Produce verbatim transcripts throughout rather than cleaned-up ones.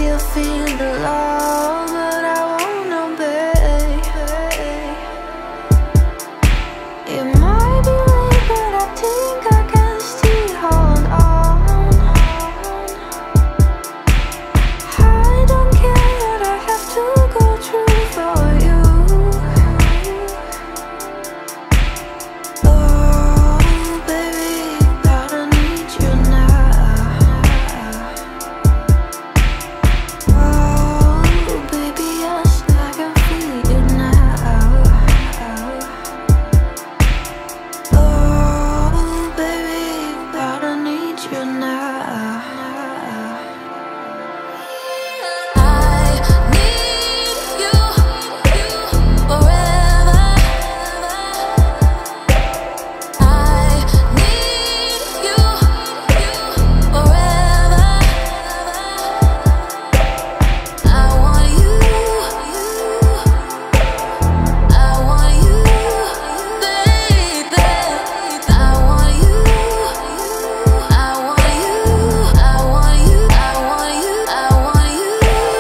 still feel the love, but I won't obey. It might be late, but I think I can still hold on. I don't care what I have to go through for you. Oh, baby, God, I need you now. Oh, baby, yes, I can feel you now. Oh, baby, God, I need you now. I need you forever. I need you forever. I want you. I want you, baby. I want you. I want you. I want you. I want you. I want you.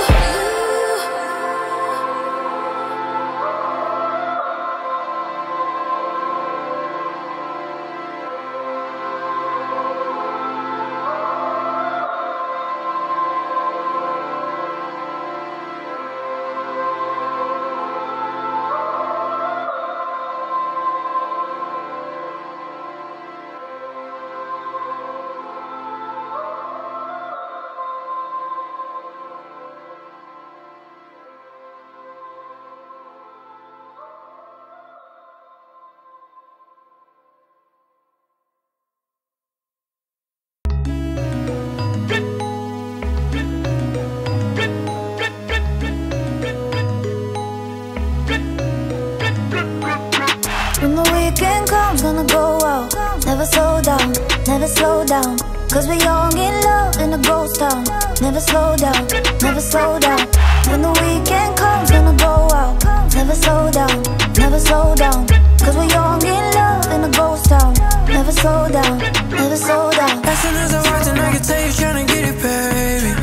When the weekend comes, gonna go out. Never slow down, never slow down. Cause we young in love in a ghost town. Never slow down, never slow down. When the weekend comes, gonna go out. Never slow down, never slow down. Cause we young in love in a ghost town. Never slow down, never slow down. As soon as I walked in, I could tell you tryna get it, baby.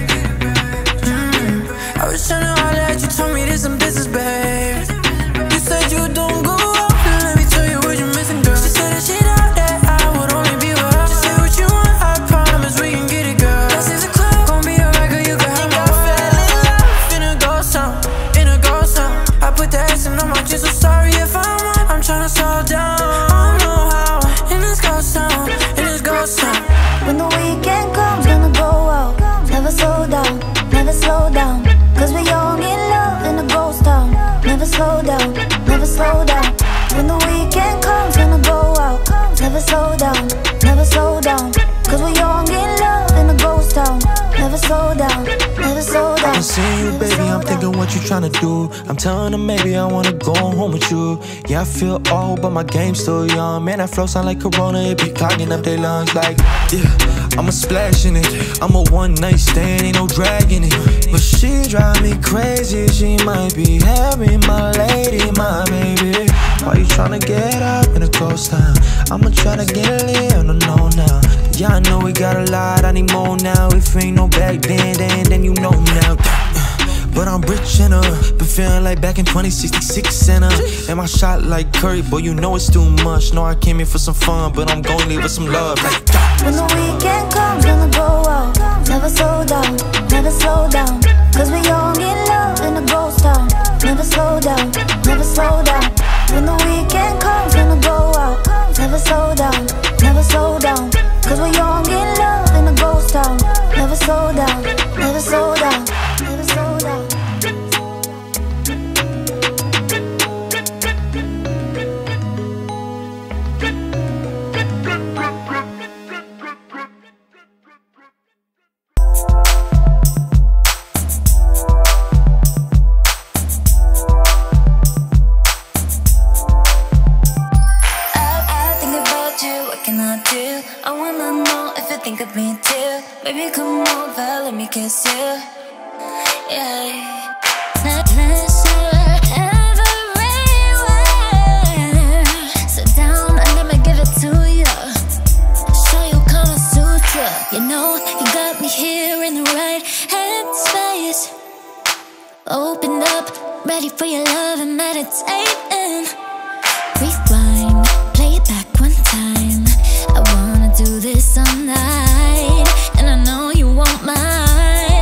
mm. I was tryna holler at you, told me there's some business, babe. You said you don't go out, let me tell you what you're missing, girl. She said that she thought that I would only be with her. She said what you want, I promise we can get it, girl. This is a club, gon' be a record, you can have my word. I fell in love in a ghost town, in a ghost town. I put the accent on my chin, so sorry if I'm wrong. I'm tryna slow down, I don't know how. In this ghost town, in this ghost town. When the weekend comes, gonna go out. Never slow down, never slow down. Cause we young in love in a ghost town. Never slow down, never slow down. When the weekend comes, gonna go out. Never slow down, never slow down. Cause we young in love in a ghost town. Never slow down, never slow down. I'm seeing you, baby, I'm thinking what you tryna do. I'm telling her maybe I wanna go home with you. Yeah, I feel old, but my game's still young. Man, that flow sound like Corona, it be clogging up their lungs like, yeah, I'm a splash in it. I'm a one night stand, ain't no drag in it. But she drive me crazy, she might be having my lady, my baby. Why you tryna get up in a ghost town? I'ma try to get lit on the know now. Yeah, I know we got a lot, I need more now. If ain't no back then, then, then you know now. But I'm rich in her, been feeling like back in twenty sixty-six in her. And my shot like Curry, boy, you know it's too much. Know I came here for some fun, but I'm gon' leave with some love. Like, when the weekend comes, gonna go out. Never slow down, never slow down. Cause we young in love in a ghost town. Never slow down, never slow down. When the weekend comes, gonna go out. Never slow down, never slow down. Cause we young in love in a ghost town. Never slow down, never slow down, never slow down. I wanna know if you think of me too. Baby, come over, let me kiss you. Yeah. Pleasure everywhere. Sit down and let me give it to you. Show you Kama Sutra. You know you got me here in the right headspace. Opened up, ready for your love and meditating. Rewind, play it back one time. I wanna do this all night, and I know you won't mind.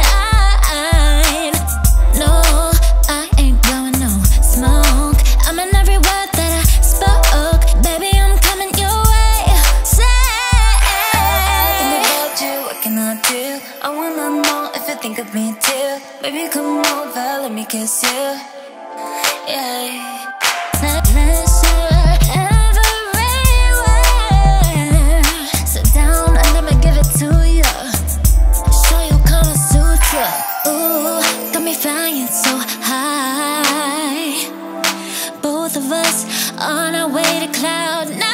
No, I ain't blowing no smoke. I'm in every word that I spoke. Baby, I'm coming your way. Say, thinking about you, what can I do? I wanna know if you think of me too. Baby, come over, let me kiss you. Yeah. Ooh, got me flying so high. Both of us on our way to cloud nine.